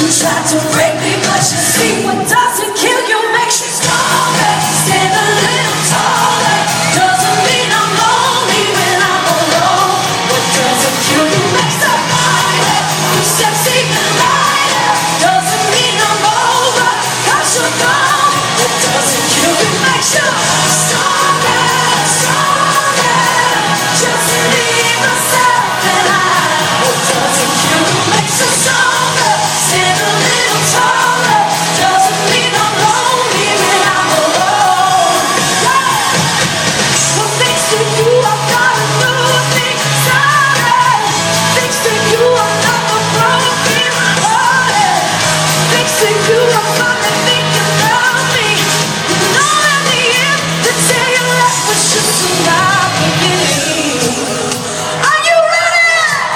Try to break me, but you see what doesn't kill you makes you stronger. Stand a little taller. Doesn't mean I'm lonely when I'm alone. What doesn't kill you makes a fighter. Footsteps even lighter. Doesn't mean I'm over, 'cause you're gone. What doesn't kill you makes you stronger, stronger. Just leave myself and I. What doesn't kill you makes you stronger. Stand a little taller. Doesn't mean I'm lonely when I'm alone. Yeah. What thanks to you I've got a new thing started. Thanks to you I'm not a broken hearted. Thanks to you I'm finally thinking about me. You know in the end the day you left was just not beginning. Are you ready?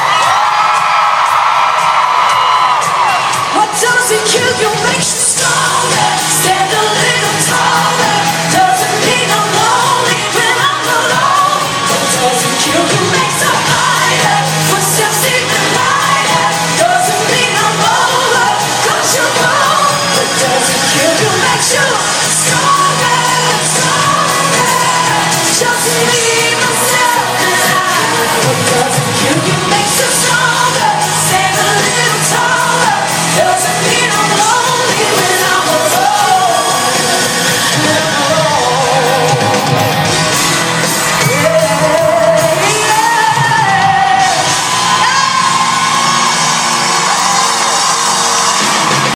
What doesn't kill you makes you stronger. Stand a little taller. Doesn't mean I'm lonely when I'm alone. What doesn't kill you makes a fighter. Footsteps even lighter. Doesn't mean I'm over, 'cause you're gone. What doesn't kill you makes you stronger, stronger. Just leave myself and I. What doesn't kill you makes you stronger.